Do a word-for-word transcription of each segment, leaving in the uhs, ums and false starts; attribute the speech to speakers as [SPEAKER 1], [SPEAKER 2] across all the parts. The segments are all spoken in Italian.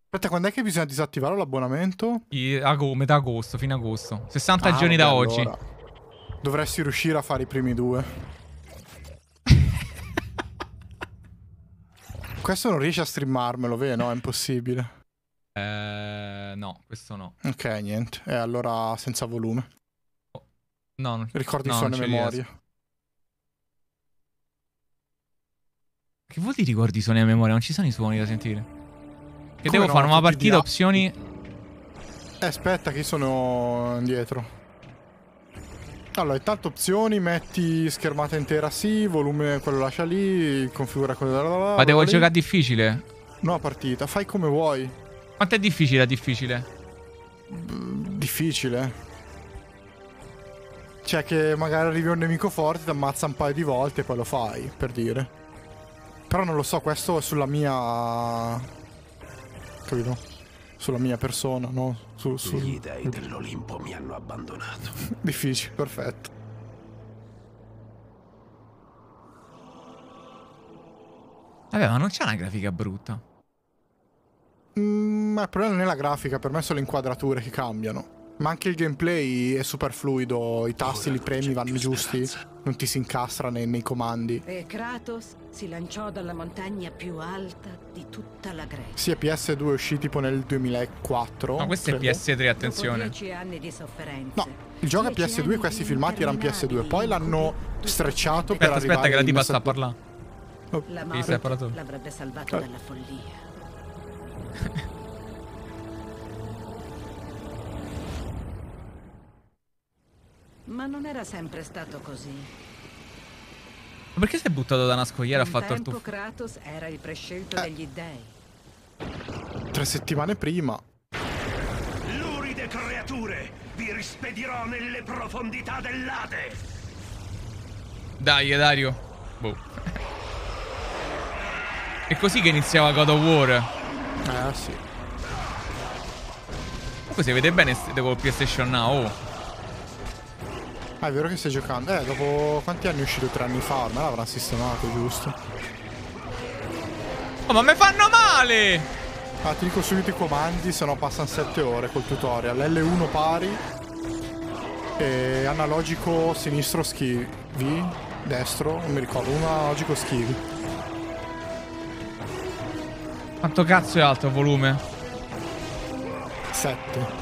[SPEAKER 1] Aspetta, quando è che bisogna disattivare l'abbonamento?
[SPEAKER 2] Metà agosto, fine agosto. sessanta
[SPEAKER 1] Ah,
[SPEAKER 2] giorni
[SPEAKER 1] vabbè,
[SPEAKER 2] da oggi.
[SPEAKER 1] allora. Dovresti riuscire a fare i primi due. Questo non riesci a streamarmelo, vero? No, è impossibile.
[SPEAKER 2] Eh, no, questo no.
[SPEAKER 1] Ok, niente. E allora senza volume.
[SPEAKER 2] No, non,
[SPEAKER 1] Ricordi
[SPEAKER 2] no,
[SPEAKER 1] solo
[SPEAKER 2] non
[SPEAKER 1] le
[SPEAKER 2] ci
[SPEAKER 1] memorie.
[SPEAKER 2] riesco. Che vuol dire ricordi suoni a memoria? Non ci sono i suoni da sentire. Che
[SPEAKER 1] Come
[SPEAKER 2] devo
[SPEAKER 1] no?
[SPEAKER 2] fare una
[SPEAKER 1] Tutti
[SPEAKER 2] partita,
[SPEAKER 1] di
[SPEAKER 2] opzioni.
[SPEAKER 1] Eh, aspetta, che io sono indietro. Allora, intanto opzioni, metti schermata intera sì, volume quello lascia lì, configura quello.
[SPEAKER 2] Ma devo giocare difficile?
[SPEAKER 1] No, partita, fai come vuoi.
[SPEAKER 2] Quanto è difficile è difficile?
[SPEAKER 1] Difficile. Cioè che magari arrivi un nemico forte, ti ammazza un paio di volte e poi lo fai, per dire. Però non lo so, questo è sulla mia... Capito? Sulla mia persona, no? Su, su...
[SPEAKER 3] Gli dei dell'Olimpo mi hanno abbandonato.
[SPEAKER 1] Difficile, perfetto.
[SPEAKER 2] Vabbè, ma non c'è una grafica brutta.
[SPEAKER 1] Mm, ma il problema non è la grafica, per me sono le inquadrature che cambiano. Ma anche il gameplay è super fluido, i tasti li premi, vanno giusti, non ti si incastra nei, nei comandi.
[SPEAKER 4] E Kratos si lanciò dalla montagna più alta di tutta la Grecia.
[SPEAKER 1] Sì, P S due è uscito tipo nel duemilaquattro.
[SPEAKER 2] Ma questo è P S tre, attenzione.
[SPEAKER 4] Dopo dieci anni di sofferenze.
[SPEAKER 1] No, il gioco è P S due e questi filmati erano P S due. Poi l'hanno strecciato per
[SPEAKER 2] Aspetta,
[SPEAKER 1] arrivare
[SPEAKER 2] aspetta, che la tipa
[SPEAKER 1] in
[SPEAKER 2] sta a parlare.
[SPEAKER 1] Oh.
[SPEAKER 4] La
[SPEAKER 2] Sì, stai parlando
[SPEAKER 4] morte
[SPEAKER 2] tu.
[SPEAKER 4] l'avrebbe salvato
[SPEAKER 1] Eh.
[SPEAKER 4] dalla follia. Ma non era sempre stato così.
[SPEAKER 2] Ma perché sei buttato da una scogliera e ha
[SPEAKER 4] Un
[SPEAKER 2] fatto il
[SPEAKER 4] tempo
[SPEAKER 2] tuffo?
[SPEAKER 4] Kratos era il prescelto
[SPEAKER 1] Eh.
[SPEAKER 4] degli dei.
[SPEAKER 1] Tre settimane prima.
[SPEAKER 3] Luride creature, vi rispedirò nelle profondità dell'Ade.
[SPEAKER 2] Dai, Dario. Boh. È così che iniziava God of War.
[SPEAKER 1] Eh sì.
[SPEAKER 2] Comunque si vede bene con PlayStation Now. Oh.
[SPEAKER 1] Ah, è vero che stai giocando. Eh, dopo quanti anni è uscito? Tre anni fa, ormai l'avrà sistemato, giusto?
[SPEAKER 2] Oh, ma mi fanno male!
[SPEAKER 1] Ah, ti dico subito i comandi, se no passano sette ore col tutorial. L uno pari. E analogico sinistro schivi. Destro, non mi ricordo. Uno analogico schivi.
[SPEAKER 2] Quanto cazzo è alto il volume?
[SPEAKER 1] sette.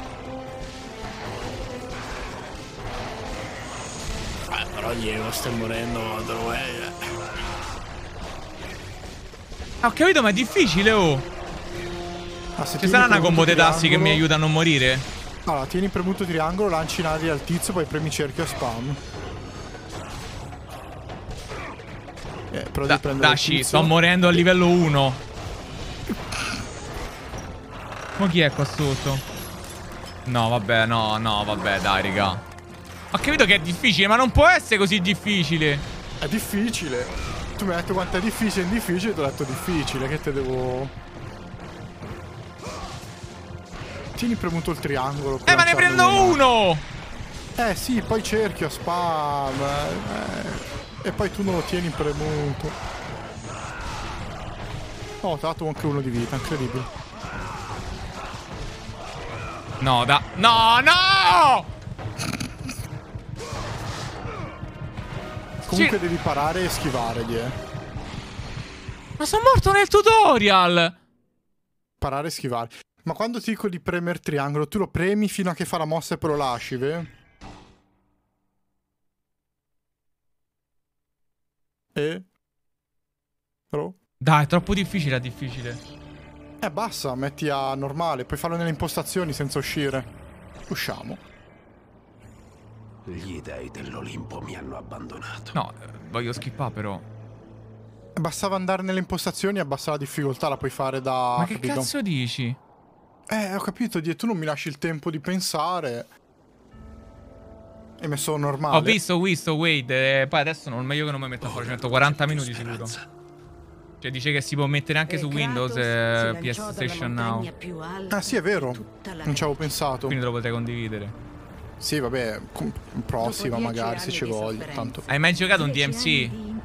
[SPEAKER 5] Eh, però Diego stai morendo, dove è?
[SPEAKER 2] Ah, ho capito, ma è difficile, oh.
[SPEAKER 1] Ah, se
[SPEAKER 2] Ci sarà una combo dei tasti che mi
[SPEAKER 1] aiuta
[SPEAKER 2] aiuta a non morire?
[SPEAKER 1] Allora, tieni premuto triangolo, lanci in aria al tizio, poi premi cerchio a spam. Eh, però
[SPEAKER 2] Da,
[SPEAKER 1] devi prendere il
[SPEAKER 2] Daci,
[SPEAKER 1] tizio.
[SPEAKER 2] sto morendo a livello uno. Ma chi è qua sotto? No, vabbè, no, no, vabbè, dai, raga. Ho capito che è difficile, ma non può essere così difficile.
[SPEAKER 1] È difficile. Tu mi hai detto quanto è difficile, è difficile, ti ho detto difficile, che te devo... Tieni premuto il triangolo. per
[SPEAKER 2] Eh, ma ne
[SPEAKER 1] lanciarlo
[SPEAKER 2] prendo
[SPEAKER 1] in aria.
[SPEAKER 2] uno!
[SPEAKER 1] Eh sì, poi cerchio, spam. Eh, e poi tu non lo tieni premuto. Oh, ho dato anche uno di vita, incredibile.
[SPEAKER 2] No, da... No, no!
[SPEAKER 1] Comunque
[SPEAKER 2] Sì.
[SPEAKER 1] devi parare e schivare, die.
[SPEAKER 2] Ma sono morto nel tutorial!
[SPEAKER 1] Parare e schivare. Ma quando ti dico di premere triangolo, tu lo premi fino a che fa la mossa e poi lo lasci, ve? E? Però?
[SPEAKER 2] Dai, è troppo difficile, è difficile.
[SPEAKER 1] Eh, basta, metti a normale, puoi farlo nelle impostazioni senza uscire. Usciamo.
[SPEAKER 3] Gli dei dell'Olimpo mi hanno abbandonato.
[SPEAKER 2] No, eh, voglio skippare però.
[SPEAKER 1] Bastava andare nelle impostazioni e abbassare la difficoltà, la puoi fare da...
[SPEAKER 2] Ma che
[SPEAKER 1] capito?
[SPEAKER 2] cazzo dici?
[SPEAKER 1] Eh, ho capito, die, tu non mi lasci il tempo di pensare. Hai messo normale.
[SPEAKER 2] Ho visto, ho visto, wait. Eh, poi adesso non è meglio che non mi metto a fare centoquaranta minuti sicuro. Cioè dice che si può mettere anche
[SPEAKER 4] E
[SPEAKER 2] su Windows
[SPEAKER 4] Kratos
[SPEAKER 2] e
[SPEAKER 4] si lanciò dalla
[SPEAKER 2] PlayStation Now.
[SPEAKER 4] montagna più alta
[SPEAKER 1] Ah sì, è vero.
[SPEAKER 4] di tutta la
[SPEAKER 1] Non ci avevo
[SPEAKER 4] Grecia.
[SPEAKER 1] pensato.
[SPEAKER 2] Quindi lo potrei condividere.
[SPEAKER 1] Sì, vabbè, com- prossima
[SPEAKER 4] Dopo dieci
[SPEAKER 1] magari se
[SPEAKER 4] anni
[SPEAKER 1] ci
[SPEAKER 4] di
[SPEAKER 1] voglio.
[SPEAKER 4] sofferenze.
[SPEAKER 1] Tanto.
[SPEAKER 2] Hai mai giocato un D M
[SPEAKER 4] Dieci
[SPEAKER 2] C?
[SPEAKER 4] anni di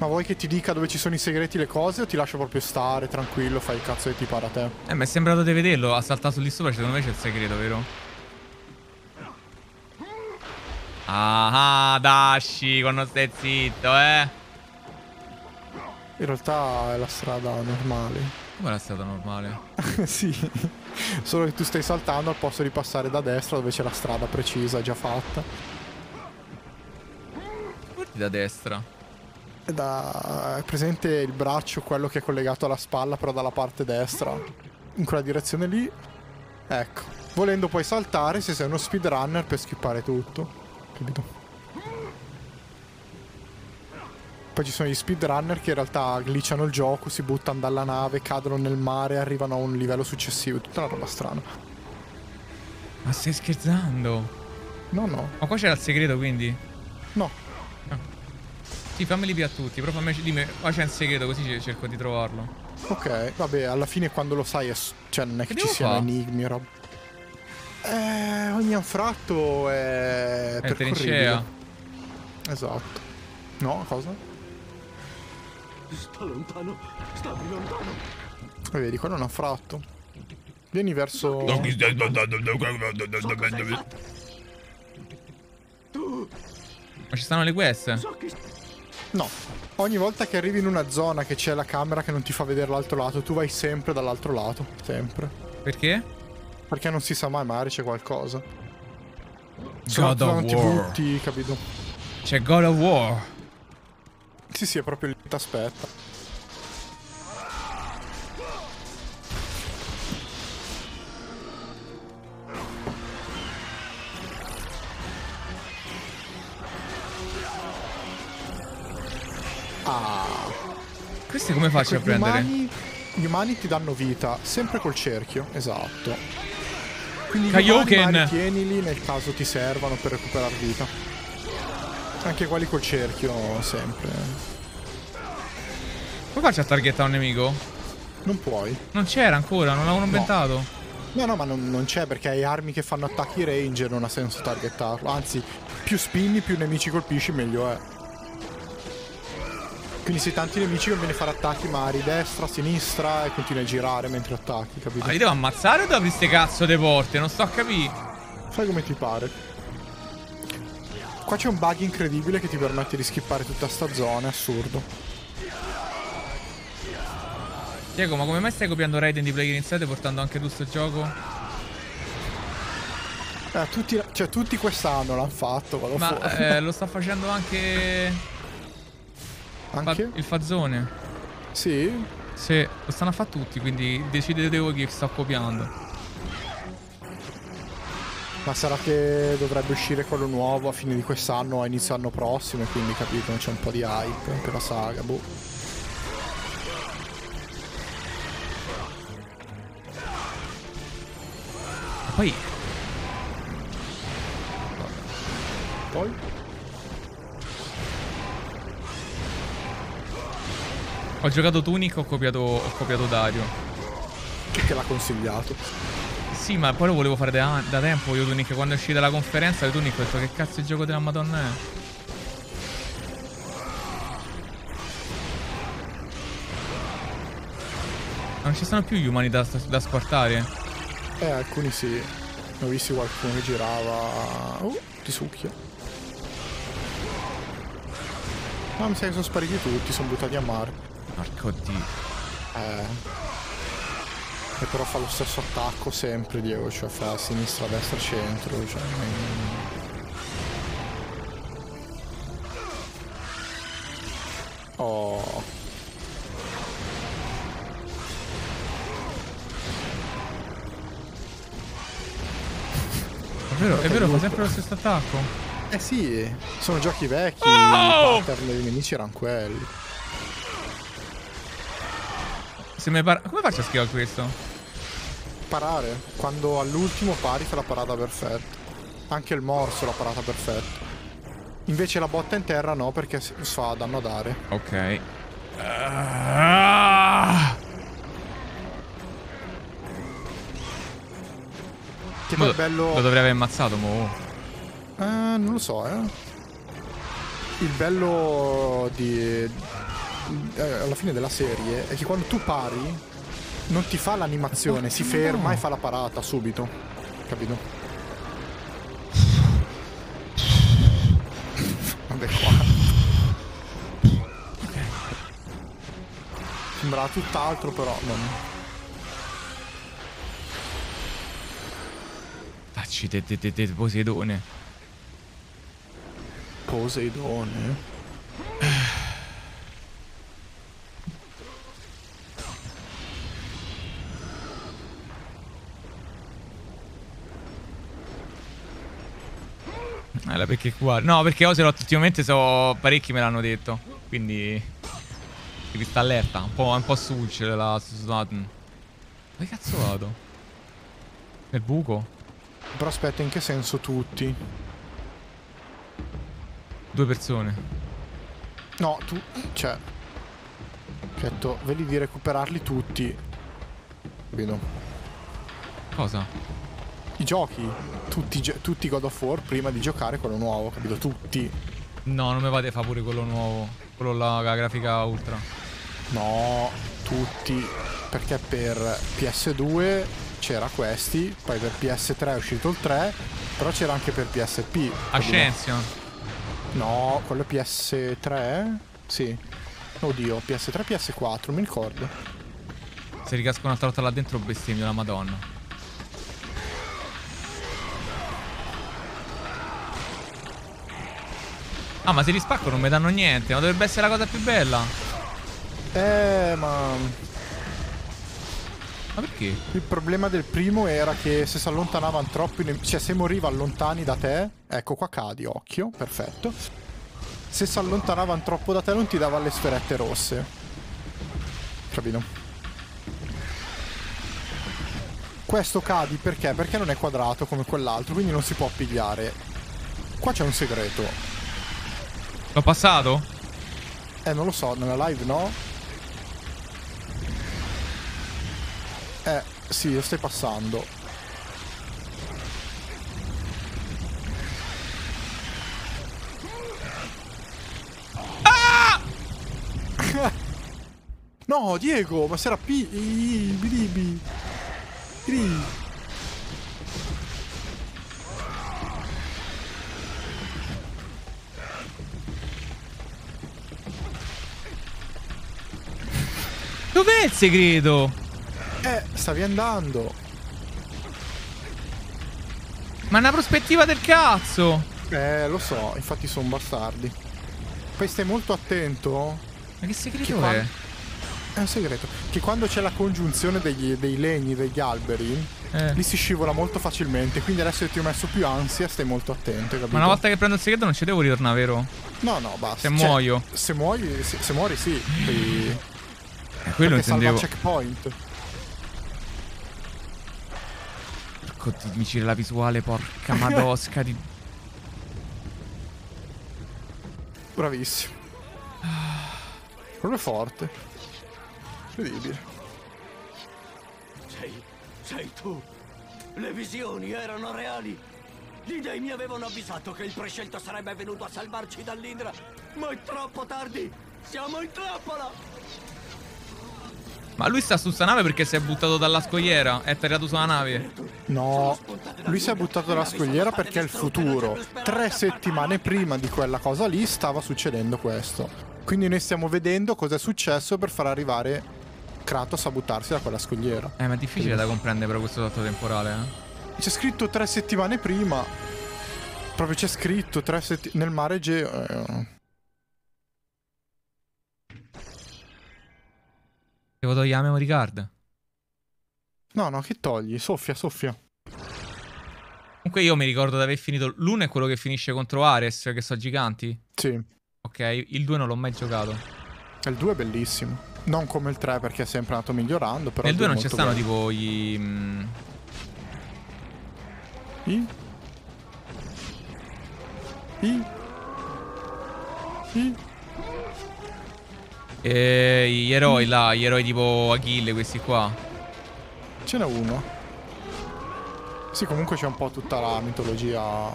[SPEAKER 1] Ma vuoi che ti dica dove ci sono i segreti, le cose, o ti lascio proprio stare, tranquillo, fai il cazzo che ti pare a te?
[SPEAKER 2] Eh, mi è sembrato di vederlo. Ha saltato lì sopra, secondo me c'è il segreto, vero? Ah, Dashi, quando stai zitto, eh.
[SPEAKER 1] In realtà è la strada normale.
[SPEAKER 2] Come la strada normale?
[SPEAKER 1] Sì, solo che tu stai saltando al posto di passare da destra dove c'è la strada precisa, già fatta.
[SPEAKER 2] Guardi da destra.
[SPEAKER 1] È da... è presente il braccio, quello che è collegato alla spalla, però dalla parte destra. In quella direzione lì. Ecco. Volendo puoi saltare se sei uno speedrunner per skippare tutto. Capito? Poi ci sono gli speedrunner che in realtà glitchano il gioco, si buttano dalla nave, cadono nel mare, arrivano a un livello successivo. Tutta una roba strana.
[SPEAKER 2] Ma stai scherzando?
[SPEAKER 1] No, no.
[SPEAKER 2] Ma qua c'era il segreto, quindi?
[SPEAKER 1] No.
[SPEAKER 2] Sì, fammeli via tutti, però fammi dimmi, qua c'è un segreto, così cerco di trovarlo.
[SPEAKER 1] Ok, vabbè, alla fine quando lo sai, è, cioè non è che, che ci siano enigmi o roba. Eh, ogni anfratto è...
[SPEAKER 2] È trincea.
[SPEAKER 1] Esatto. No, cosa?
[SPEAKER 3] Sta lontano, sta lontano.
[SPEAKER 1] E vedi, quello è un anfratto. Vieni verso...
[SPEAKER 3] Ma
[SPEAKER 2] ci stanno le quest?
[SPEAKER 3] so che...
[SPEAKER 1] No. Ogni volta che arrivi in una zona che c'è la camera che non ti fa vedere l'altro lato, tu vai sempre dall'altro lato. Sempre.
[SPEAKER 2] Perché?
[SPEAKER 1] Perché non si sa mai, magari c'è qualcosa.
[SPEAKER 2] God of
[SPEAKER 1] non ti
[SPEAKER 2] War.
[SPEAKER 1] butti, capito?
[SPEAKER 2] C'è God of War.
[SPEAKER 1] Sì, sì, è proprio lì, t'aspetta. Ah.
[SPEAKER 2] Questi come faccio
[SPEAKER 1] Ecco,
[SPEAKER 2] a prendere?
[SPEAKER 1] Gli umani, gli umani ti danno vita, sempre col cerchio, esatto. Quindi gli
[SPEAKER 2] Kaioken.
[SPEAKER 1] umani tienili nel caso ti servano per recuperare vita. Anche quelli col cerchio, sempre.
[SPEAKER 2] Come faccio a targettare un nemico?
[SPEAKER 1] Non puoi.
[SPEAKER 2] Non c'era ancora, non l'avevano inventato.
[SPEAKER 1] No, no, ma non, non c'è perché hai armi che fanno attacchi range, non ha senso targettarlo. Anzi, più spinni, più nemici colpisci, meglio è. Quindi se tanti nemici conviene fare attacchi magari destra, sinistra e continui a girare mentre attacchi, capito?
[SPEAKER 2] Ma li devo ammazzare o devo aprire ste cazzo de porte? Non sto a capire.
[SPEAKER 1] Fai come ti pare. Qua c'è un bug incredibile che ti permette di skippare tutta sta zona, è assurdo.
[SPEAKER 2] Diego, ma come mai stai copiando Raiden di Player Inside e portando anche tu sto gioco?
[SPEAKER 1] Eh, tutti, cioè tutti quest'anno l'hanno fatto, vado
[SPEAKER 2] Ma
[SPEAKER 1] fuori.
[SPEAKER 2] eh, lo sta facendo anche...
[SPEAKER 1] Anche?
[SPEAKER 2] Fa il Fazzone.
[SPEAKER 1] Sì?
[SPEAKER 2] Sì, lo stanno a fare tutti, quindi decidete voi chi sto copiando.
[SPEAKER 1] Ma sarà che dovrebbe uscire quello nuovo a fine di quest'anno o a inizio anno prossimo e quindi capito, c'è un po' di hype per la saga, boh.
[SPEAKER 2] E poi...
[SPEAKER 1] Poi?
[SPEAKER 2] Ho giocato Tunic, ho copiato, ho copiato Dario.
[SPEAKER 1] Chi te l'ha consigliato?
[SPEAKER 2] Sì, ma poi lo volevo fare da, da tempo io Tunic. Quando è uscita la conferenza di Tunic ho detto che cazzo di gioco della Madonna è? Ma non ci stanno più gli umani da, da squartare?
[SPEAKER 1] Eh, alcuni sì. Ne ho visti qualcuno che girava... Uh, ti succhia. Ma mi sa che sono spariti tutti, sono buttati a mare.
[SPEAKER 2] Porco dio.
[SPEAKER 1] Eh. E però fa lo stesso attacco sempre, Diego, cioè fa sinistra, destra, centro, cioè... Oh.
[SPEAKER 2] È vero, è vero, fa sempre lo stesso attacco.
[SPEAKER 1] Eh sì, sono giochi vecchi,
[SPEAKER 2] Oh!
[SPEAKER 1] i pattern dei nemici erano quelli.
[SPEAKER 2] Se mi par... Come faccio a schivare questo?
[SPEAKER 1] Parare, quando all'ultimo pari fa la parata perfetta. Anche il morso la parata perfetta. Invece la botta in terra no, perché fa danno a dare.
[SPEAKER 2] Ok. Ah!
[SPEAKER 1] Che
[SPEAKER 2] Lo,
[SPEAKER 1] bello...
[SPEAKER 2] lo dovrei aver ammazzato, mo.
[SPEAKER 1] Eh, non lo so, eh. Il bello di, eh, alla fine della serie è che quando tu pari non ti fa l'animazione, si ferma e fa la parata subito. Capito? Vabbè, qua. Sembrava tutt'altro, però non...
[SPEAKER 2] Facci te, te, te, te, Poseidone.
[SPEAKER 1] Poseidone?
[SPEAKER 2] Eh, perché qua... No, perché Ocelot ultimamente so... parecchi me l'hanno detto. Quindi... devi stare allerta. Un po', un po' succede la Susan. Dove cazzo vado? Nel buco?
[SPEAKER 1] Però aspetta, in che senso tutti?
[SPEAKER 2] Due persone.
[SPEAKER 1] No, tu... Cioè... Detto, vedi di recuperarli tutti. Vedo.
[SPEAKER 2] Cosa?
[SPEAKER 1] I giochi. Tutti, tutti God of War prima di giocare quello nuovo, capito? Tutti.
[SPEAKER 2] No, non mi vate fa pure quello nuovo. Quello là, la grafica ultra.
[SPEAKER 1] No, tutti. Perché per P S due c'era questi, poi per P S tre è uscito il tre, però c'era anche per P S P.
[SPEAKER 2] Ascension.
[SPEAKER 1] No, quello è P S tre? Sì. Oddio, P S tre, P S quattro, mi ricordo.
[SPEAKER 2] Se ricasco un'altra volta là dentro bestemmio la madonna. Ah, ma se li spacco non mi danno niente, ma dovrebbe essere la cosa più bella.
[SPEAKER 1] Eh, ma...
[SPEAKER 2] Ma perché?
[SPEAKER 1] Il problema del primo era che se si allontanavano troppo, cioè se morivano lontani da te, ecco qua cadi, occhio, perfetto. Se si allontanavano troppo da te non ti dava le sferette rosse. Capito? Questo cadi perché? Perché non è quadrato come quell'altro, quindi non si può pigliare. Qua c'è un segreto.
[SPEAKER 2] L'ho passato?
[SPEAKER 1] Eh, non lo so, nella live no? Eh, sì, lo stai passando.
[SPEAKER 2] Ah!
[SPEAKER 1] No, Diego, ma si era pi... Bilibi. Gri.
[SPEAKER 2] Dov'è il segreto?
[SPEAKER 1] Eh, stavi andando.
[SPEAKER 2] Ma è una prospettiva del cazzo.
[SPEAKER 1] Eh, lo so, infatti sono bastardi. Poi stai molto attento.
[SPEAKER 2] Ma che segreto
[SPEAKER 1] Che
[SPEAKER 2] è?
[SPEAKER 1] qua- È un segreto. Che quando c'è la congiunzione degli- dei legni, degli alberi,
[SPEAKER 2] Eh.
[SPEAKER 1] lì si scivola molto facilmente. Quindi adesso che ti ho messo più ansia, stai molto attento, capito?
[SPEAKER 2] Ma una volta che prendo il segreto non ci devo ritornare, vero?
[SPEAKER 1] No, no, basta.
[SPEAKER 2] Se
[SPEAKER 1] Cioè,
[SPEAKER 2] muoio.
[SPEAKER 1] Se muoio, se, se muori sì. Poi...
[SPEAKER 2] Eh, quello
[SPEAKER 1] perché salva
[SPEAKER 2] intendevo.
[SPEAKER 1] il checkpoint.
[SPEAKER 2] Porco di micire la visuale, porca madosca di...
[SPEAKER 1] Bravissimo. Proprio forte. Incredibile.
[SPEAKER 3] Sei, sei tu. Le visioni erano reali. Gli dei mi avevano avvisato che il prescelto sarebbe venuto a salvarci dall'Indra. Ma è troppo tardi. Siamo in trappola.
[SPEAKER 2] Ma lui sta su sta nave perché si è buttato dalla scogliera. È atterrato sulla nave.
[SPEAKER 1] No, lui si è buttato dalla scogliera perché è il futuro. Tre settimane prima di quella cosa lì stava succedendo questo. Quindi noi stiamo vedendo cosa è successo per far arrivare Kratos a buttarsi da quella scogliera.
[SPEAKER 2] Eh, ma è difficile da comprendere però questo salto temporale, eh.
[SPEAKER 1] C'è scritto tre settimane prima. Proprio c'è scritto tre settimane nel mare Egeo. Eh.
[SPEAKER 2] Devo togliere la memory card.
[SPEAKER 1] No, no, che togli? Soffia, soffia.
[SPEAKER 2] Comunque io mi ricordo di aver finito. L'uno è quello che finisce contro Ares, che sono giganti.
[SPEAKER 1] Sì.
[SPEAKER 2] Ok, il due non l'ho mai giocato.
[SPEAKER 1] Il due è bellissimo. Non come il tre perché è sempre andato migliorando. Però
[SPEAKER 2] Nel
[SPEAKER 1] il
[SPEAKER 2] due non
[SPEAKER 1] è
[SPEAKER 2] ci
[SPEAKER 1] molto
[SPEAKER 2] stanno
[SPEAKER 1] bello.
[SPEAKER 2] tipo gli... mm,
[SPEAKER 1] I? I? I?
[SPEAKER 2] eh, gli eroi là, gli eroi tipo Achille, questi qua.
[SPEAKER 1] Ce n'è uno. Sì, comunque c'è un po' tutta la mitologia.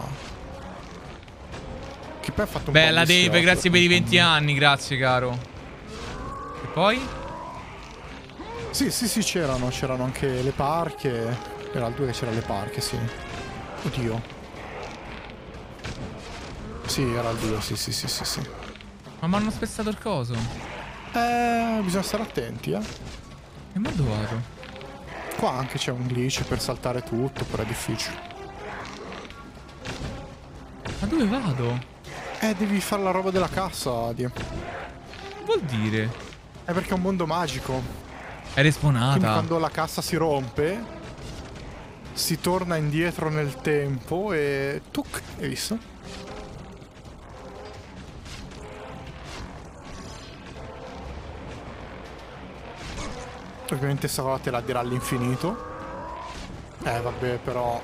[SPEAKER 1] Che poi ha fatto un
[SPEAKER 2] Bella
[SPEAKER 1] po' di
[SPEAKER 2] Dave,
[SPEAKER 1] slot.
[SPEAKER 2] grazie per i venti anni, grazie caro. Poi?
[SPEAKER 1] Sì, sì, sì, c'erano. C'erano anche le parche. Era il due che c'era le parche, sì. Oddio. Sì, era il due, sì, sì, sì, sì, sì.
[SPEAKER 2] Ma mi hanno spezzato il coso.
[SPEAKER 1] Eh, bisogna stare attenti, eh.
[SPEAKER 2] E ma dove vado?
[SPEAKER 1] Qua anche c'è un glitch per saltare tutto, però è difficile.
[SPEAKER 2] Ma dove vado?
[SPEAKER 1] Eh, devi fare la roba della cassa, Dio.
[SPEAKER 2] Che vuol dire?
[SPEAKER 1] È perché è un mondo magico.
[SPEAKER 2] È respawnata.
[SPEAKER 1] Quindi quando la cassa si rompe, si torna indietro nel tempo e... Tuc, hai visto? Ovviamente sta cosa te la dirà all'infinito. Eh vabbè, però...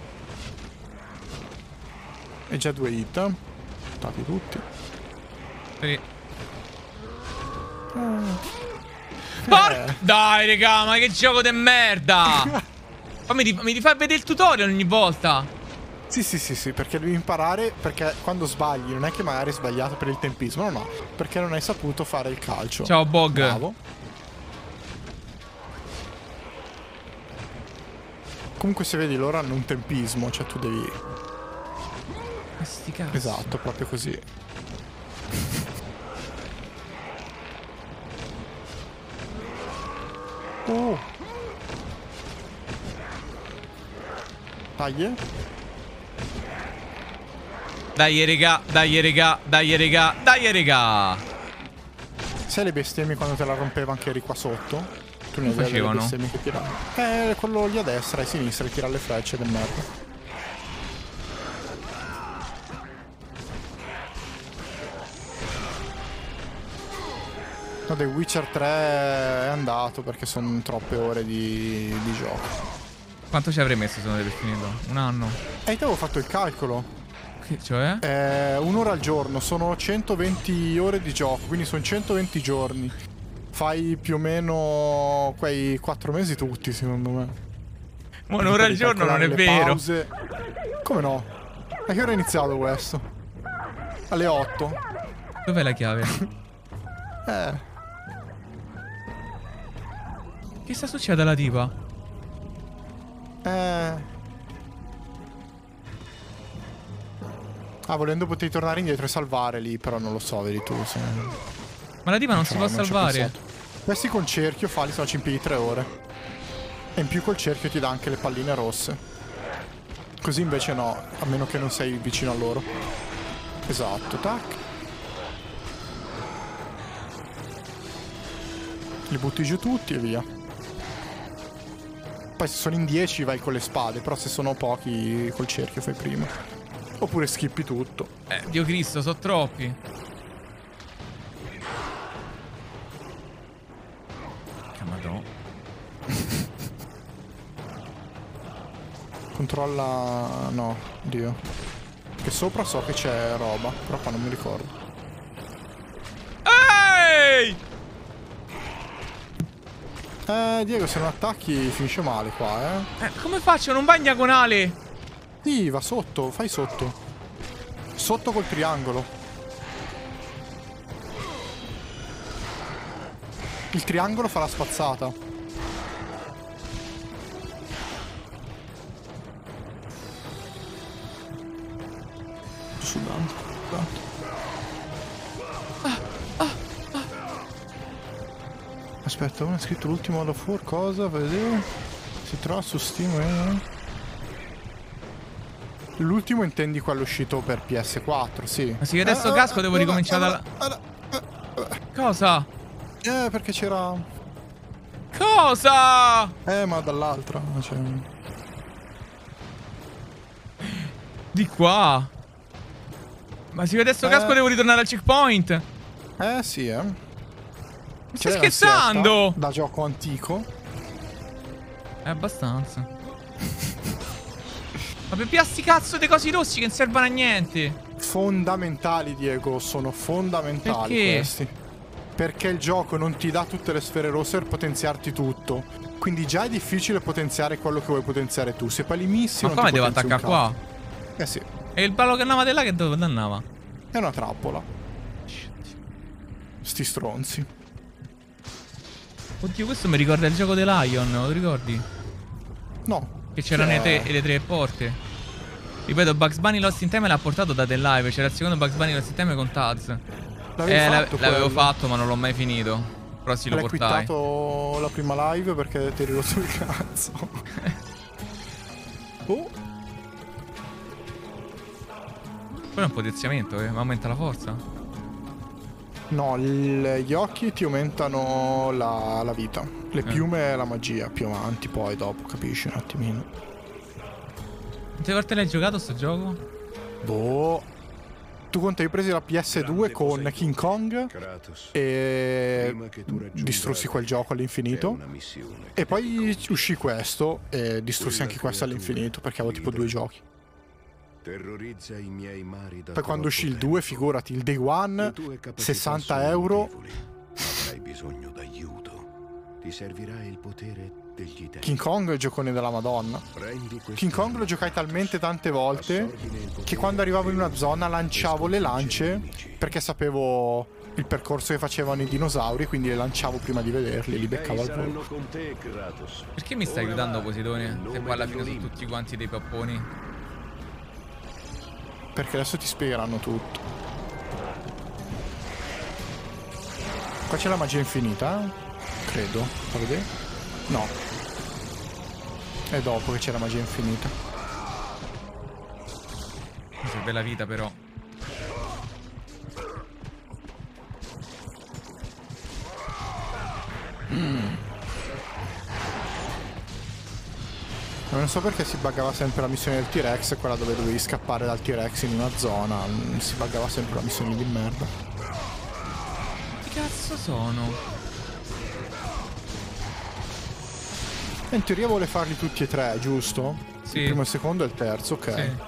[SPEAKER 1] È già due hit. Stati tutti.
[SPEAKER 2] Sì.
[SPEAKER 1] Eh.
[SPEAKER 2] Dai, raga, ma che gioco di merda! Ma mi, mi fai vedere il tutorial ogni volta.
[SPEAKER 1] Sì, sì, sì, sì, perché devi imparare, perché quando sbagli non è che magari hai sbagliato per il tempismo, no, no, perché non hai saputo fare il calcio.
[SPEAKER 2] Ciao, Bog.
[SPEAKER 1] Bravo. Comunque se vedi loro hanno un tempismo, cioè tu devi...
[SPEAKER 2] Ma sti cazzo.
[SPEAKER 1] Esatto, proprio così. Oh. Dai.
[SPEAKER 2] Dai, raga, dai, raga, dai, raga, dai, raga.
[SPEAKER 1] Sai le bestemmie quando te la rompeva anche eri qua sotto? Tu ne
[SPEAKER 2] Come
[SPEAKER 1] avevi le
[SPEAKER 2] facevano?
[SPEAKER 1] bestemmie che tiravano. Eh, quello lì a destra e a sinistra che tira le frecce del merda. No, The Witcher tre è andato perché sono troppe ore di, di gioco.
[SPEAKER 2] Quanto ci avrei messo se non avessi finito? Un anno.
[SPEAKER 1] E io avevo fatto il calcolo.
[SPEAKER 2] Che, cioè?
[SPEAKER 1] Eh, un'ora al giorno, sono centoventi ore di gioco, quindi sono centoventi giorni. Fai più o meno quei quattro mesi tutti, secondo me.
[SPEAKER 2] Ma un'ora al giorno non è vero.
[SPEAKER 1] Pause. Come no? A che ora è iniziato questo? Alle otto.
[SPEAKER 2] Dov'è la chiave?
[SPEAKER 1] Eh.
[SPEAKER 2] Che sta succedendo alla tipa?
[SPEAKER 1] Eh. Ah, volendo potevi tornare indietro e salvare lì, però non lo so, vedi tu. Se...
[SPEAKER 2] Ma la tipa non si può salvare.
[SPEAKER 1] Questi con cerchio falli sono ci impieghi tre ore. E in più col cerchio ti dà anche le palline rosse. Così invece no, a meno che non sei vicino a loro. Esatto, tac. Li butti giù tutti e via. Poi se sono in dieci vai con le spade, però se sono pochi col cerchio fai prima. Oppure skippi tutto.
[SPEAKER 2] Eh, Dio Cristo, sono troppi. Che madonna.
[SPEAKER 1] Controlla... no, Dio. Che sopra so che c'è roba, però qua non mi ricordo.
[SPEAKER 2] Ehi!
[SPEAKER 1] Eh, Diego, se non attacchi finisce male qua, eh.
[SPEAKER 2] Eh, come faccio? Non va in diagonale.
[SPEAKER 1] Sì, va sotto, fai sotto. Sotto col triangolo. Il triangolo fa la spazzata. Sto sudando, sudando.
[SPEAKER 2] Ah, ah, ah.
[SPEAKER 1] Aspetta, uno ha scritto l'ultimo Halo quattro, cosa? Vedete? Si trova su Steam, eh? L'ultimo intendi quello uscito per P S quattro, sì.
[SPEAKER 2] Ma se io adesso casco devo ricominciare dalla... Cosa?
[SPEAKER 1] Eh, perché c'era...
[SPEAKER 2] Cosa?
[SPEAKER 1] Eh, ma dall'altra, cioè...
[SPEAKER 2] Di qua? Ma se io adesso
[SPEAKER 1] Eh.
[SPEAKER 2] casco devo ritornare al checkpoint.
[SPEAKER 1] Eh, sì, eh.
[SPEAKER 2] Mi
[SPEAKER 1] C'è
[SPEAKER 2] stai
[SPEAKER 1] una
[SPEAKER 2] scherzando?
[SPEAKER 1] siesta da gioco antico.
[SPEAKER 2] È abbastanza. Ma per piatti cazzo dei cosi rossi che non servono a niente.
[SPEAKER 1] Fondamentali, Diego, sono fondamentali
[SPEAKER 2] Perché?
[SPEAKER 1] questi. Perché il gioco non ti dà tutte le sfere rosse per potenziarti tutto. Quindi già è difficile potenziare quello che vuoi potenziare tu. Se poi li missi
[SPEAKER 2] Ma
[SPEAKER 1] non
[SPEAKER 2] come
[SPEAKER 1] ti
[SPEAKER 2] devo
[SPEAKER 1] potenzi un
[SPEAKER 2] attaccare qua?
[SPEAKER 1] cazzo. Eh sì,
[SPEAKER 2] E il ballo che andava di là che dove andava?
[SPEAKER 1] è una trappola. Sti stronzi.
[SPEAKER 2] Oddio, questo mi ricorda il gioco dell'Ion, lo ricordi?
[SPEAKER 1] No.
[SPEAKER 2] Che c'erano
[SPEAKER 1] Cioè-
[SPEAKER 2] le, tre- le tre porte. Ripeto, Bugs Bunny Lost in Time l'ha portato da The Live. C'era il secondo Bugs Bunny Lost in Time con Taz.
[SPEAKER 1] L'avevi
[SPEAKER 2] Eh, la-
[SPEAKER 1] fatto
[SPEAKER 2] l'avevo
[SPEAKER 1] quello?
[SPEAKER 2] fatto, ma non l'ho mai finito. Però sì, lo
[SPEAKER 1] L'hai
[SPEAKER 2] portai.
[SPEAKER 1] quittato la prima live perché ti eri rotto il cazzo. Oh,
[SPEAKER 2] Quello è un potenziamento, eh, ma aumenta la forza.
[SPEAKER 1] no, il- gli occhi ti aumentano la, la vita. Le piume e la magia, più avanti poi dopo, capisci un attimino.
[SPEAKER 2] Quante volte l'hai giocato sto gioco?
[SPEAKER 1] Boh. Tu conta, io presi la P S due con King Kong e distrussi quel gioco all'infinito. E poi uscì questo e distrussi anche questo all'infinito perché avevo tipo due giochi.
[SPEAKER 6] Terrorizza i miei mari da
[SPEAKER 1] Poi quando
[SPEAKER 6] troppo
[SPEAKER 1] uscì il
[SPEAKER 6] tempo.
[SPEAKER 1] due, figurati, il Day
[SPEAKER 6] Le
[SPEAKER 1] One,
[SPEAKER 6] tue capacità
[SPEAKER 1] sessanta
[SPEAKER 6] sono
[SPEAKER 1] euro.
[SPEAKER 6] notevoli, ma avrai bisogno d'aiuto. Ti servirà il potere degli dei.
[SPEAKER 1] King Kong è il giocone della Madonna.
[SPEAKER 6] Prendi questo
[SPEAKER 1] King Kong lo giocai talmente tante volte
[SPEAKER 6] assorbine il potere
[SPEAKER 1] che quando arrivavo in una
[SPEAKER 6] dei
[SPEAKER 1] zona lanciavo le lance
[SPEAKER 6] i nemici.
[SPEAKER 1] perché sapevo il percorso che facevano i dinosauri, quindi le lanciavo prima di vederli, li beccavo al volo.
[SPEAKER 6] Saranno con te, Kratos.
[SPEAKER 2] Perché mi stai
[SPEAKER 6] Ora
[SPEAKER 2] aiutando,
[SPEAKER 6] va,
[SPEAKER 2] Posidone?
[SPEAKER 6] nel
[SPEAKER 2] Se
[SPEAKER 6] nome
[SPEAKER 2] poi alla fine sono
[SPEAKER 6] dell'Olimpo.
[SPEAKER 2] tutti quanti dei papponi.
[SPEAKER 1] Perché adesso ti spiegheranno tutto. Qua c'è la magia infinita, eh? Credo. Fa vedere? No. È dopo che c'è la magia infinita.
[SPEAKER 2] Mi serve la vita però.
[SPEAKER 1] Ma non so perché si buggava sempre la missione del T-Rex, quella dove dovevi scappare dal T-Rex in una zona. mm, Si buggava sempre la missione di merda.
[SPEAKER 2] Che cazzo sono?
[SPEAKER 1] E in teoria vuole farli tutti e tre, giusto?
[SPEAKER 2] Sì.
[SPEAKER 1] Il primo, il secondo e il terzo, ok.
[SPEAKER 2] Sì.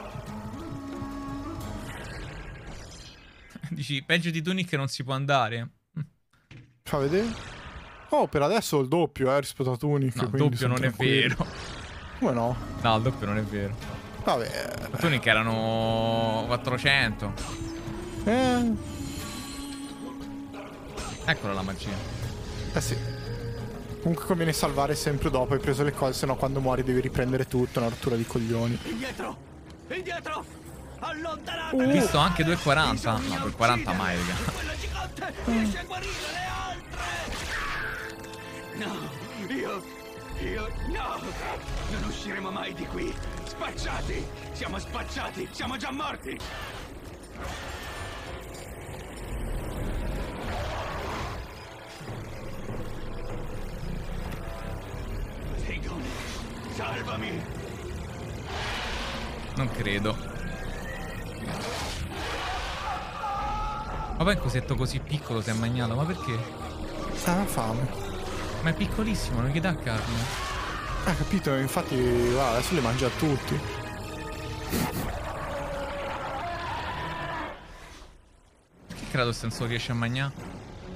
[SPEAKER 2] Dici, peggio di Tunic non si può andare.
[SPEAKER 1] Fa vedere? Oh, per adesso ho il doppio, eh, rispetto a Tunic.
[SPEAKER 2] No, il
[SPEAKER 1] quindi
[SPEAKER 2] doppio
[SPEAKER 1] sono
[SPEAKER 2] non è
[SPEAKER 1] tranquillo.
[SPEAKER 2] vero.
[SPEAKER 1] Come no?
[SPEAKER 2] No, il doppio non è vero.
[SPEAKER 1] Vabbè.
[SPEAKER 2] I Tunic erano quattrocento.
[SPEAKER 1] Eh,
[SPEAKER 2] Eccola la magia.
[SPEAKER 1] eh sì. Comunque conviene salvare sempre dopo, hai preso le cose, sennò quando muori devi riprendere tutto, una rottura di coglioni.
[SPEAKER 3] Indietro! Indietro!
[SPEAKER 2] Ho
[SPEAKER 3] Allontanatevi!
[SPEAKER 2] visto anche due e quaranta. No, due e quaranta mai, raga.
[SPEAKER 3] Quella gigante riesce a guarire le altre! No, io... io... no! Non usciremo mai di qui! Spacciati! Siamo spacciati! Siamo già morti! Egon, salvami!
[SPEAKER 2] Non credo. Ma poi un cosetto così piccolo si è magnato, ma perché?
[SPEAKER 1] Ah, fame.
[SPEAKER 2] Ma è piccolissimo, non gli dà carne.
[SPEAKER 1] Ah, capito, infatti, guarda, adesso le mangia a tutti.
[SPEAKER 2] Perché Kratos non se lo riesce a mangiare?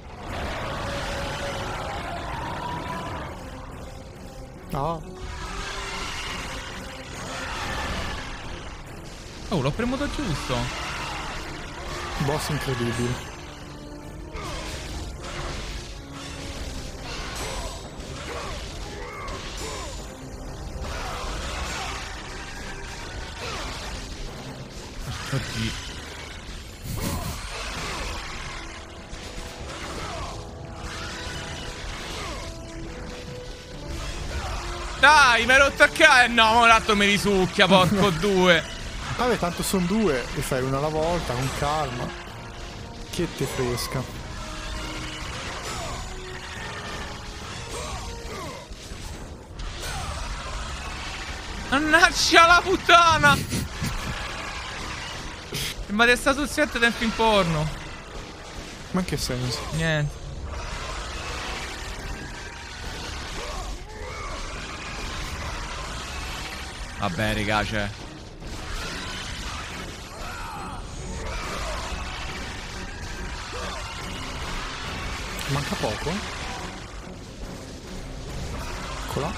[SPEAKER 1] No.
[SPEAKER 2] Oh, l'ho premuto giusto.
[SPEAKER 1] Boss incredibile.
[SPEAKER 2] Oddio. Dai, mi hai rotto a ca... Eh no, un altro mi risucchia, porco due.
[SPEAKER 1] Vabbè, tanto sono due, li fai una alla volta, con calma. Che te fresca.
[SPEAKER 2] Mannaggia la puttana! Ma è stato sul set tempo in porno.
[SPEAKER 1] Ma in che senso?
[SPEAKER 2] Niente. Vabbè, raga, cioè.
[SPEAKER 1] Manca poco. Eccola.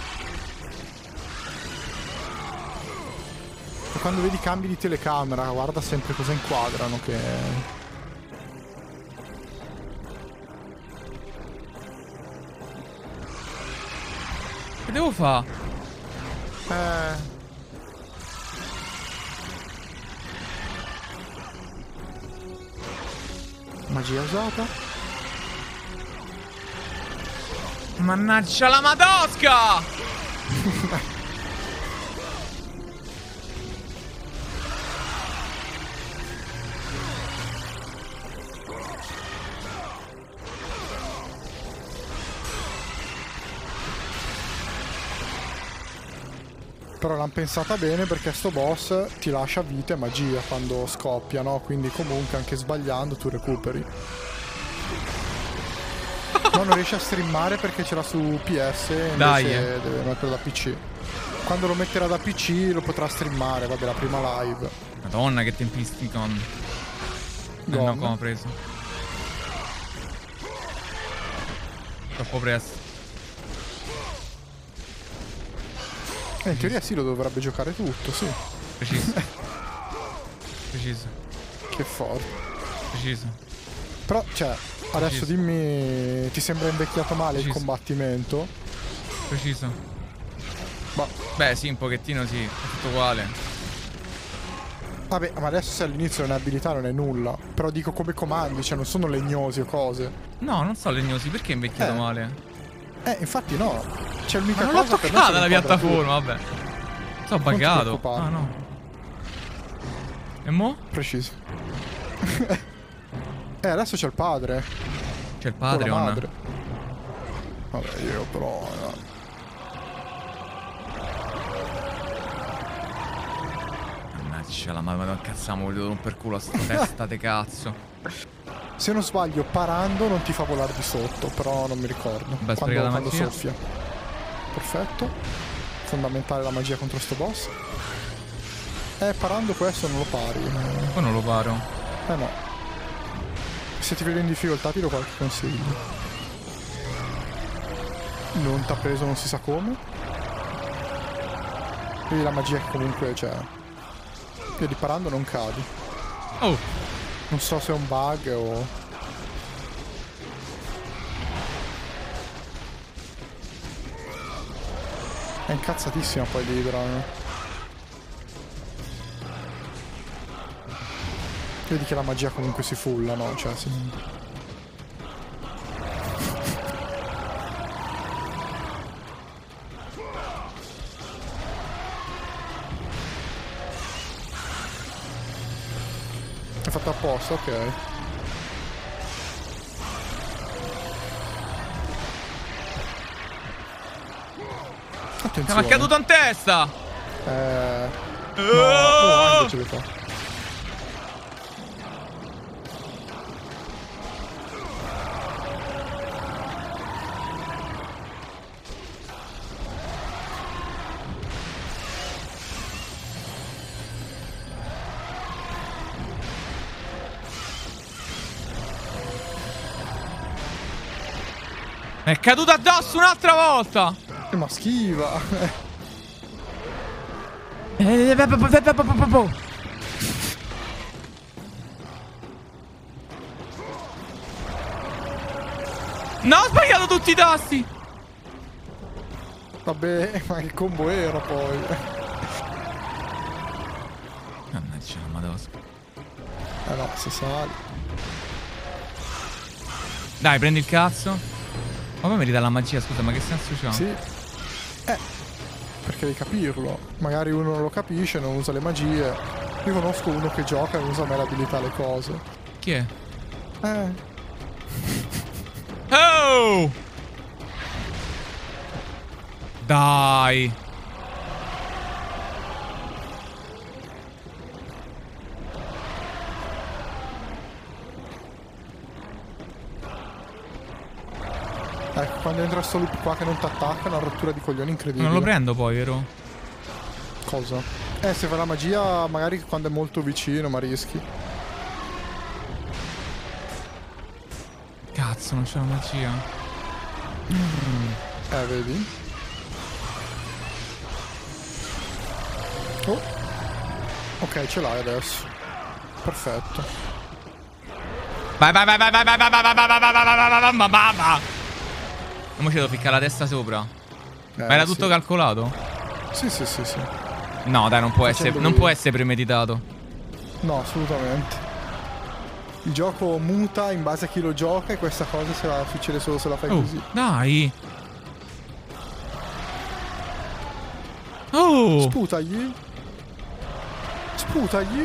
[SPEAKER 1] E quando vedi cambi di telecamera, guarda sempre cosa inquadrano che...
[SPEAKER 2] Che devo fare?
[SPEAKER 1] Eh... Magia usata.
[SPEAKER 2] Mannaggia la madosca!
[SPEAKER 1] Però l'hanno pensata bene perché sto boss ti lascia vita e magia quando scoppia, no? Quindi comunque anche sbagliando tu recuperi. No, non riesce a streamare perché ce l'ha su P S e invece
[SPEAKER 2] Dai, eh.
[SPEAKER 1] deve metterlo da P C. Quando lo metterà da P C lo potrà streamare, vabbè, la prima live.
[SPEAKER 2] Madonna che tempistica. Eh no, come ho preso. Troppo presto.
[SPEAKER 1] Eh, in teoria sì, lo dovrebbe giocare tutto, sì.
[SPEAKER 2] Preciso. Preciso.
[SPEAKER 1] Che forte.
[SPEAKER 2] Preciso.
[SPEAKER 1] Però, cioè, adesso
[SPEAKER 2] Preciso.
[SPEAKER 1] dimmi, ti sembra invecchiato male
[SPEAKER 2] Preciso.
[SPEAKER 1] il combattimento?
[SPEAKER 2] Preciso.
[SPEAKER 1] Ma,
[SPEAKER 2] Beh sì, un pochettino sì. È tutto uguale.
[SPEAKER 1] vabbè, ma adesso se all'inizio non è abilità non è nulla. Però dico come comandi, cioè non sono legnosi o cose.
[SPEAKER 2] No, non so legnosi, perché è invecchiato
[SPEAKER 1] Eh.
[SPEAKER 2] male?
[SPEAKER 1] Eh, infatti no. C'è l'unica
[SPEAKER 2] Ma non l'ho
[SPEAKER 1] cosa per noi
[SPEAKER 2] toccata
[SPEAKER 1] sono
[SPEAKER 2] la
[SPEAKER 1] le inquadrature.
[SPEAKER 2] piattaforma, vabbè. Sono
[SPEAKER 1] Non ti
[SPEAKER 2] buggato.
[SPEAKER 1] preoccupare.
[SPEAKER 2] Ah no. E mo?
[SPEAKER 1] Preciso. Eh, adesso c'è il padre.
[SPEAKER 2] C'è il
[SPEAKER 1] O
[SPEAKER 2] padre
[SPEAKER 1] la
[SPEAKER 2] o no?
[SPEAKER 1] madre. Vabbè, io però... eh.
[SPEAKER 2] Mannaggia la madre, cazziamo, voglio romper culo a sta testa de cazzo.
[SPEAKER 1] Se non sbaglio, parando non ti fa volare di sotto, però non mi ricordo.
[SPEAKER 2] Beh,
[SPEAKER 1] quando,
[SPEAKER 2] spreca la
[SPEAKER 1] quando
[SPEAKER 2] magia.
[SPEAKER 1] soffia. Perfetto. Fondamentale la magia contro sto boss. Eh, parando questo non lo pari.
[SPEAKER 2] Poi non lo paro.
[SPEAKER 1] Eh no. Se ti vedi in difficoltà ti do qualche consiglio. Non t'ha preso non si sa come. Vedi la magia che comunque c'è. Vedi, parando non cadi.
[SPEAKER 2] Oh!
[SPEAKER 1] Non so se è un bug o... È incazzatissima poi Libra. Eh? Vedi che la magia comunque si fulla, no? Cioè si... È fatto apposta, ok. Attenzione.
[SPEAKER 2] Ma è caduto in testa!
[SPEAKER 1] Eh... No, no, invece le fa.
[SPEAKER 2] È caduto addosso un'altra volta!
[SPEAKER 1] Eh, ma schiva.
[SPEAKER 2] No, ho sbagliato tutti i tasti!
[SPEAKER 1] Vabbè, ma che combo era poi?
[SPEAKER 2] Mannaggia la madosca.
[SPEAKER 1] Eh no, si sale.
[SPEAKER 2] Dai, prendi il cazzo. Ma poi mi ridà la magia, scusa, ma che senso c'ha?
[SPEAKER 1] Sì. Eh, perché devi capirlo. Magari uno non lo capisce, non usa le magie. Io conosco uno che gioca e non usa mai l'abilità alle cose.
[SPEAKER 2] Chi è?
[SPEAKER 1] Eh,
[SPEAKER 2] Oh! Dai!
[SPEAKER 1] ecco, quando entra sto loop qua che non ti attacca, è una rottura di coglioni incredibile.
[SPEAKER 2] Non lo prendo poi, vero?
[SPEAKER 1] Cosa? Eh, se fa la magia, magari quando è molto vicino, ma rischi.
[SPEAKER 2] Cazzo, non c'è la magia.
[SPEAKER 1] Eh, vedi? Oh. Ok, ce l'hai adesso. Perfetto.
[SPEAKER 2] Vai, vai, vai, vai, vai, vai, vai, vai, vai, vai, vai, vai, vai, vai, vai, vai, vai, vai. Non mi ci devo ficcare la testa sopra.
[SPEAKER 1] Eh,
[SPEAKER 2] Ma era
[SPEAKER 1] sì.
[SPEAKER 2] tutto calcolato?
[SPEAKER 1] Sì, sì, sì, sì.
[SPEAKER 2] No, dai, non può essere,
[SPEAKER 1] Facendo
[SPEAKER 2] non
[SPEAKER 1] lui.
[SPEAKER 2] può essere premeditato.
[SPEAKER 1] No, assolutamente. Il gioco muta in base a chi lo gioca e questa cosa se la, succede solo se la fai
[SPEAKER 2] Oh,
[SPEAKER 1] così.
[SPEAKER 2] dai. Oh.
[SPEAKER 1] Sputagli. Sputagli.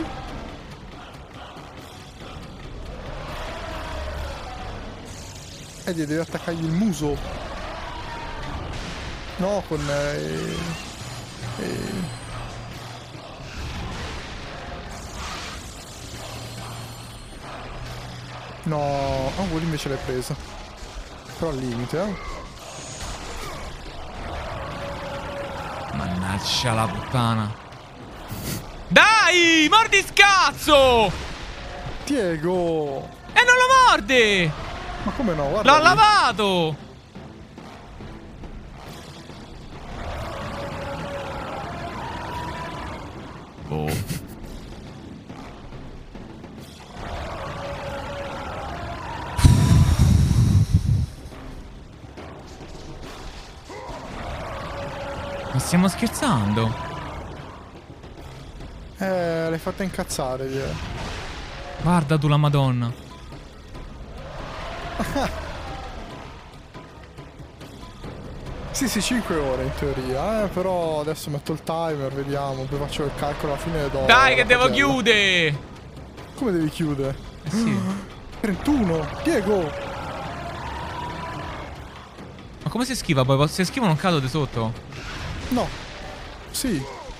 [SPEAKER 1] E gli devi attaccargli il muso. No, con... Eh, eh. No, oh, quello invece l'hai presa. Però al limite, eh.
[SPEAKER 2] Mannaggia la puttana. Dai, mordi scazzo!
[SPEAKER 1] Diego!
[SPEAKER 2] E non lo morde!
[SPEAKER 1] Ma come no? Guarda
[SPEAKER 2] L'ho
[SPEAKER 1] lì.
[SPEAKER 2] lavato! Oh. Ma stiamo scherzando?
[SPEAKER 1] Eh, l'hai fatta incazzare, direi.
[SPEAKER 2] Guarda tu la Madonna.
[SPEAKER 1] Sì, sì, cinque ore in teoria, eh, però adesso metto il timer, vediamo, poi faccio il calcolo alla fine e do...
[SPEAKER 2] Dai che
[SPEAKER 1] la
[SPEAKER 2] devo
[SPEAKER 1] pagella.
[SPEAKER 2] chiudere!
[SPEAKER 1] Come devi chiudere?
[SPEAKER 2] Eh sì.
[SPEAKER 1] trentuno! Diego!
[SPEAKER 2] Ma come si schiva poi? Se schivo non cado di sotto?
[SPEAKER 1] No. Sì.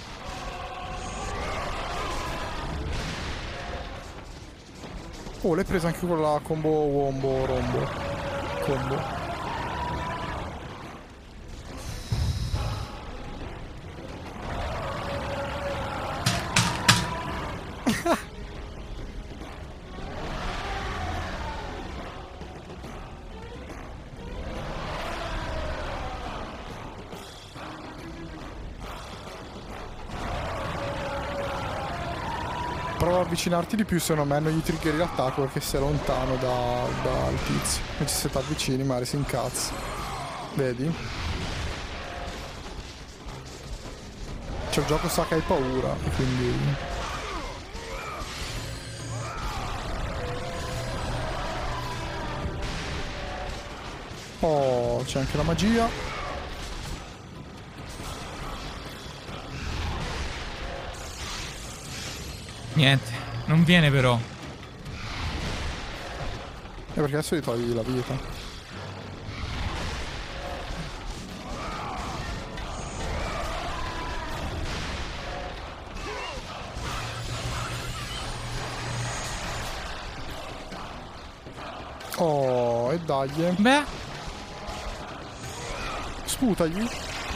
[SPEAKER 1] Oh, l'hai presa anche con la combo wombo rombo. Combo. Prova a avvicinarti di più, secondo me non gli triggeri l'attacco perché sei lontano da, dal tizio. Invece se ti avvicini magari si incazza. Vedi? Cioè il gioco sa che hai paura, quindi... Oh, c'è anche la magia.
[SPEAKER 2] Niente, non viene però.
[SPEAKER 1] E perché adesso gli togli la vita. Oh, e dai.
[SPEAKER 2] Beh,
[SPEAKER 1] Sputagli.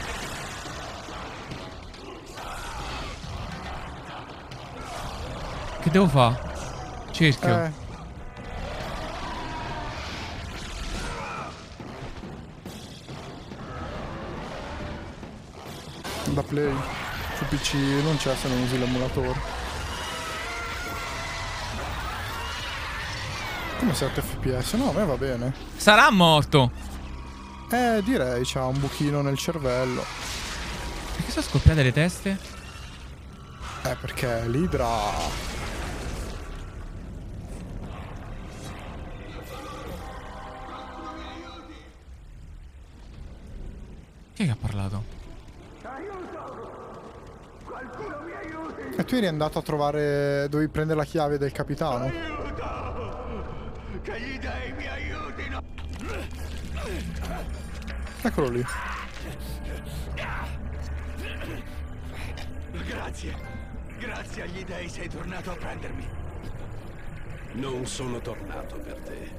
[SPEAKER 2] che devo fare? Cerchio.
[SPEAKER 1] Eh. Da play. Su P C non c'è se non usi l'emulatore. Come sette F P S? No, a me va bene.
[SPEAKER 2] Sarà morto.
[SPEAKER 1] Eh, direi c'ha un buchino nel cervello.
[SPEAKER 2] Perché sono scoppiate le teste?
[SPEAKER 1] Eh, perché l'Idra...
[SPEAKER 2] Chi è che ha parlato?
[SPEAKER 1] E tu eri andato a trovare... Dovevi prendere la chiave del capitano.
[SPEAKER 3] Che gli dei mi aiutino!
[SPEAKER 1] Eccolo lì.
[SPEAKER 3] Grazie. Grazie agli dei sei tornato a prendermi.
[SPEAKER 5] Non sono tornato per te.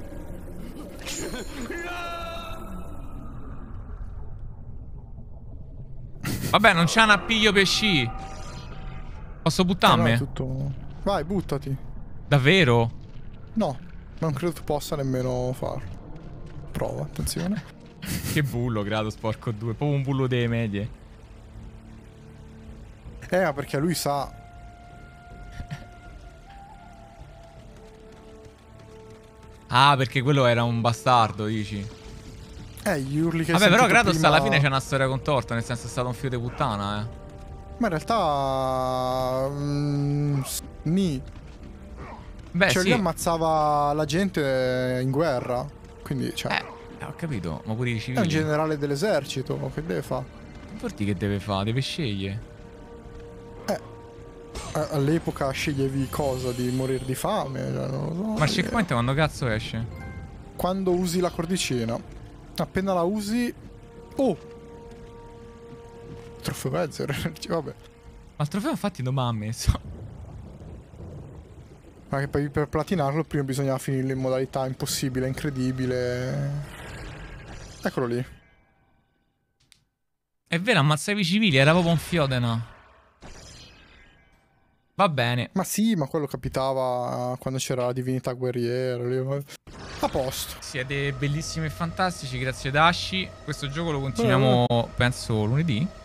[SPEAKER 2] Vabbè, non c'è un appiglio per sci. Posso
[SPEAKER 1] Eh, no,
[SPEAKER 2] buttarmi?
[SPEAKER 1] è tutto... Vai, buttati.
[SPEAKER 2] Davvero?
[SPEAKER 1] No, non credo tu possa nemmeno farlo. Prova, attenzione.
[SPEAKER 2] Che bullo, creato sporco due. Proprio un bullo delle medie.
[SPEAKER 1] Eh, ma perché lui sa...
[SPEAKER 2] Ah, perché quello era un bastardo, dici?
[SPEAKER 1] Eh, gli urli che hai
[SPEAKER 2] Vabbè, però
[SPEAKER 1] sentito
[SPEAKER 2] Kratos
[SPEAKER 1] prima...
[SPEAKER 2] alla fine c'è una storia contorta, nel senso è stato un figlio di puttana, eh.
[SPEAKER 1] Ma in realtà... Mm, ni.
[SPEAKER 2] Beh,
[SPEAKER 1] Cioè
[SPEAKER 2] sì.
[SPEAKER 1] lui ammazzava la gente in guerra. Quindi, cioè...
[SPEAKER 2] Eh, ho capito, ma pure i
[SPEAKER 1] È un
[SPEAKER 2] civili.
[SPEAKER 1] generale dell'esercito, che deve fare?
[SPEAKER 2] Porti che deve fare? Deve scegliere.
[SPEAKER 1] A- All'epoca sceglievi cosa? Di morire di fame? Cioè, non lo so.
[SPEAKER 2] Ma il
[SPEAKER 1] Eh,
[SPEAKER 2] checkpoint quando cazzo esce?
[SPEAKER 1] Quando usi la cordicina. Appena la usi... Oh! Trofeo Wezer. Vabbè.
[SPEAKER 2] Ma il trofeo infatti non mi ha messo.
[SPEAKER 1] Ma che poi per platinarlo prima bisognava finirlo in modalità impossibile, incredibile. Eccolo lì.
[SPEAKER 2] È vero, ammazzavi i civili, era proprio un fiodena. Va bene.
[SPEAKER 1] Ma sì, ma quello capitava quando c'era la divinità guerriera. Lì. A posto.
[SPEAKER 2] Siete bellissimi e fantastici, grazie Dashi. Questo gioco lo continuiamo, penso, lunedì.